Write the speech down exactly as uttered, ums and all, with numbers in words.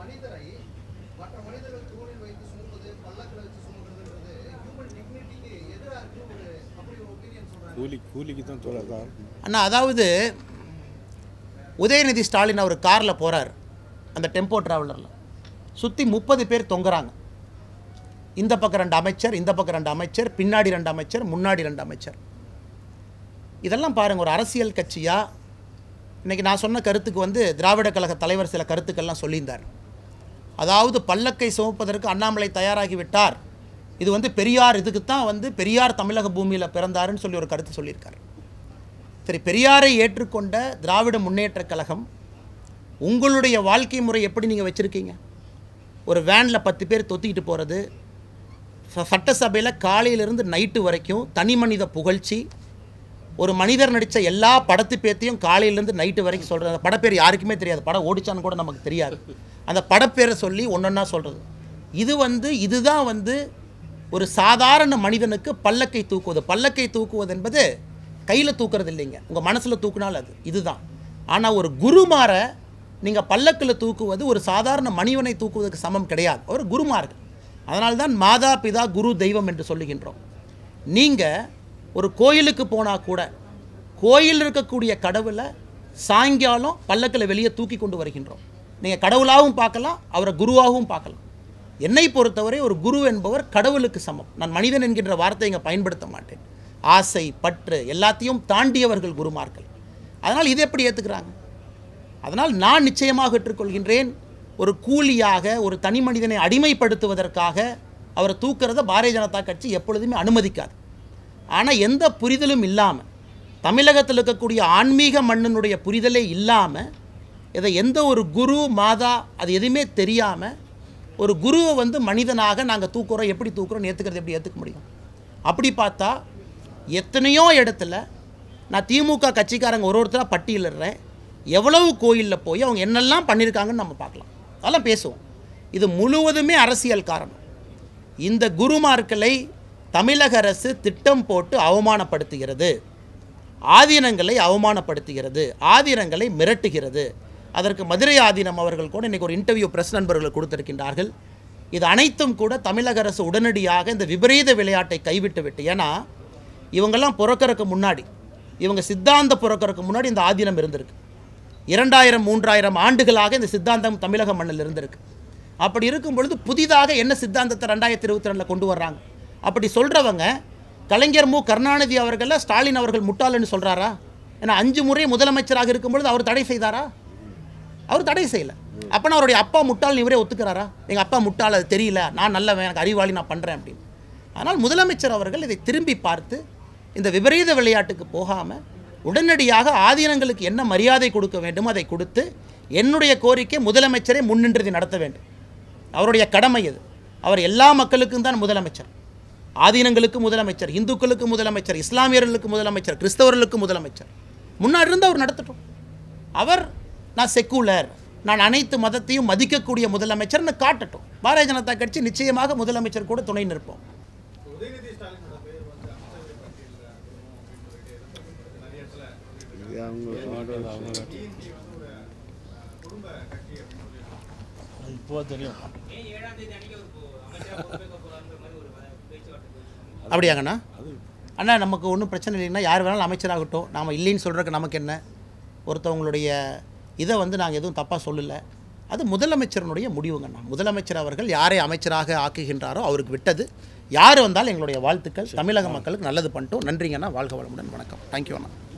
மனிதரை மற்ற மனிதர்கள் தூணில் வைத்து சுமப்பது, பல்லக்கில் வச்சு சுமக்கிறதுன்றது ஹியூமன் டிக்னிட்டிக்கு எதிராக இருக்கு. ஒரு அப்படி ஒரு ஒப்பீனியன் சொல்றாங்க. கூலி கூலிக்கு தான் தோழா. அண்ணா, அதாவது உதயநிதி ஸ்டாலின் அவர் காரில் போகிறார், அந்த டெம்போ ட்ராவலரில் சுற்றி முப்பது பேர் தொங்குறாங்க. இந்த பக்கம் ரெண்டு அமைச்சர், இந்த பக்கம் ரெண்டு அமைச்சர், பின்னாடி ரெண்டு அமைச்சர், முன்னாடி ரெண்டு அமைச்சர். இதெல்லாம் பாருங்கள், ஒரு அரசியல் கட்சியாக இன்றைக்கி நான் சொன்ன கருத்துக்கு வந்து திராவிட கழக தலைவர் சில கருத்துக்கள்லாம் சொல்லியிருந்தார். அதாவது பல்லக்கை சுமப்பதற்கு அண்ணாமலை தயாராகி விட்டார், இது வந்து பெரியார், இதுக்கு தான் வந்து பெரியார் தமிழக பூமியில் பிறந்தாருன்னு சொல்லி ஒரு கருத்து சொல்லியிருக்கார். சரி, பெரியாரை ஏற்றுக்கொண்ட திராவிட முன்னேற்ற கழகம் உங்களுடைய வாழ்க்கை முறை எப்படி நீங்கள் வச்சுருக்கீங்க? ஒரு வேனில் பத்து பேர் தொத்திக்கிட்டு போகிறது, சட்டசபையில் காலையிலேருந்து நைட்டு வரைக்கும் தனி மனித புகழ்ச்சி, ஒரு மனிதர் நடித்த எல்லா படத்து பேர்த்தையும் காலையிலேருந்து நைட்டு வரைக்கும் சொல்கிறது. அந்த படப்பேர் யாருக்குமே தெரியாது, படம் ஓடிச்சான்னு கூட நமக்கு தெரியாது. அந்த படப்பேரை சொல்லி ஒன்றொன்னா சொல்கிறது. இது வந்து இதுதான் வந்து ஒரு சாதாரண மனிதனுக்கு பல்லக்கை தூக்குவது. பல்லக்கை தூக்குவது என்பது கையில் தூக்குறது இல்லைங்க, உங்கள் மனசில் தூக்குனால் அது இதுதான். ஆனால் ஒரு குருமார நீங்கள் பல்லக்கில் தூக்குவது ஒரு சாதாரண மனிதனை தூக்குவதற்கு சமம் கிடையாது, ஒரு குருமார்கள். அதனால்தான் மாதா பிதா குரு தெய்வம் என்று சொல்லுகின்றோம். நீங்கள் ஒரு கோயிலுக்கு போனால் கூட கோயில் இருக்கக்கூடிய கடவுளை சாயங்காலம் பல்லக்கில் வெளியே தூக்கி கொண்டு வருகின்றோம். நீங்கள் கடவுளாகவும் பார்க்கலாம், அவரை குருவாகவும் பார்க்கலாம். என்னை பொறுத்தவரை ஒரு குரு என்பவர் கடவுளுக்கு சமம். நான் மனிதன் என்கின்ற வார்த்தையை இங்கே பயன்படுத்த மாட்டேன். ஆசை, பற்று எல்லாத்தையும் தாண்டியவர்கள் குருமார்கள். அதனால் இதை எப்படி ஏற்றுக்கிறாங்க? அதனால் நான் நிச்சயமாக ஏற்றுக்கொள்கின்றேன். ஒரு கூலியாக ஒரு தனி மனிதனை அடிமைப்படுத்துவதற்காக அவரை தூக்கிறத பாரதிய ஜனதா கட்சி எப்பொழுதுமே அனுமதிக்காது. ஆனால் எந்த புரிதலும் இல்லாமல், தமிழகத்தில் இருக்கக்கூடிய ஆன்மீக மண்ணினுடைய புரிதலே இல்லாமல், இதை எந்த ஒரு குரு மாதா அது எதுவுமே தெரியாமல் ஒரு குருவை வந்து மனிதனாக நாங்கள் தூக்குறோம், எப்படி தூக்குறோன்னு ஏற்றுக்கிறது எப்படி ஏற்றுக்க முடியும்? அப்படி பார்த்தா எத்தனையோ இடத்துல நான் திமுக கட்சிக்காரங்க ஒரு ஒருத்தராக பட்டியலிடுறேன், எவ்வளவு கோயிலில் போய் அவங்க என்னெல்லாம் பண்ணியிருக்காங்கன்னு நம்ம பார்க்கலாம், அதெல்லாம் பேசுவோம். இது முழுவதுமே அரசியல் காரணம். இந்த குருமார்களை தமிழக அரசு திட்டம் போட்டு அவமானப்படுத்துகிறது, ஆதீனங்களை அவமானப்படுத்துகிறது, ஆதீனங்களை மிரட்டுகிறது. அதற்கு மதுரை ஆதீனம் அவர்கள் கூட இன்றைக்கி ஒரு இன்டர்வியூ பிரஸ் நண்பர்கள் கொடுத்திருக்கின்றார்கள். இது அனைத்தும் கூட தமிழக அரசு உடனடியாக இந்த விபரீத விளையாட்டை கைவிட்டு விட்டு, ஏன்னா இவங்கெல்லாம் பிறக்கறதுக்கு முன்னாடி, இவங்க சித்தாந்த பிறக்கறதுக்கு முன்னாடி இந்த ஆதீனம் இருந்திருக்கு. இரண்டாயிரம் மூன்றாயிரம் ஆண்டுகளாக இந்த சித்தாந்தம் தமிழக மண்ணில் இருந்திருக்கு. அப்படி இருக்கும் பொழுது புதிதாக என்ன சித்தாந்தத்தை ரெண்டாயிரத்தி இருபத்தி ரெண்டில் கொண்டு வர்றாங்க? அப்படி சொல்கிறவங்க கலைஞர் மு கருணாநிதி அவர்களை ஸ்டாலின் அவர்கள் முட்டாள்னு சொல்கிறாரா? ஏன்னா அஞ்சு முறை முதலமைச்சராக இருக்கும் பொழுது அவர் தடை செய்தாரா? அவர் தடை செய்யலை. அப்போனா அவருடைய அப்பா முட்டாள் இவரே ஒத்துக்கிறாரா? எங்கள் அப்பா முட்டாள், அது தெரியல, நான் நல்லவன், எனக்கு அறிவாளி, நான் பண்ணுறேன் அப்படின்னு. ஆனால் முதலமைச்சர் அவர்கள் இதை திரும்பி பார்த்து இந்த விபரீத விளையாட்டுக்கு போகாமல் உடனடியாக ஆதீனங்களுக்கு என்ன மரியாதை கொடுக்க வேண்டுமோ அதை கொடுத்து, என்னுடைய கோரிக்கை முதலமைச்சரை முன்னின்றதை நடத்த வேண்டும், அவருடைய கடமை அது. அவர் எல்லா மக்களுக்கும் தான் முதலமைச்சர். ஆதீனங்களுக்கு முதலமைச்சர், இந்துக்களுக்கு முதலமைச்சர், இஸ்லாமியர்களுக்கு முதலமைச்சர், கிறிஸ்தவர்களுக்கு முதலமைச்சர். முன்னாடி இருந்து அவர் நடத்தட்டும். அவர் நான் செக்குலர், நான் அனைத்து மதத்தையும் மதிக்கக்கூடிய முதலமைச்சர்னு காட்டட்டும். பாரதிய ஜனதா கட்சி நிச்சயமாக முதலமைச்சர் கூட துணை நிற்போம். அப்படியாங்கண்ணா? அண்ணா, நமக்கு ஒன்றும் பிரச்சனை இல்லைங்கன்னா யார் வேணாலும் அமைச்சராகட்டும், நாம் இல்லைன்னு சொல்கிறதுக்கு நமக்கு என்ன? ஒருத்தவங்களுடைய இதை வந்து நாங்கள் எதுவும் தப்பாக சொல்லலை, அது முதலமைச்சரனுடைய முடிவுங்கண்ணா. முதலமைச்சர் அவர்கள் யாரை அமைச்சராக ஆக்குகின்றாரோ அவருக்கு விட்டது. யார் வந்தாலும் எங்களுடைய வாழ்த்துக்கள். தமிழக மக்களுக்கு நல்லது பண்ணிட்டோம். நன்றிங்கண்ணா. வாழ்க வளமுடன். வணக்கம். தேங்க்யூ அண்ணா.